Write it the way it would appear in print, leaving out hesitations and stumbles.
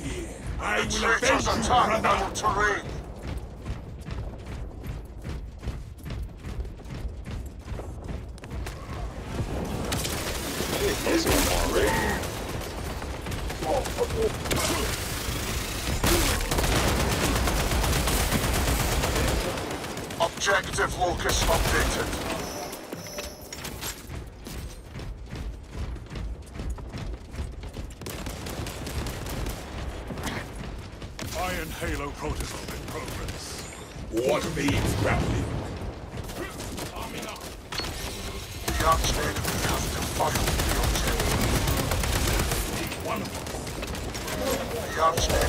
here. I will Traitors avenge you, attack brother. our terrain. This one already. Objective locus updated. Iron Halo protocol in progress. What means grappling? Arming up. The arch-enemy has defiled the objective. One of us. The arch-enemy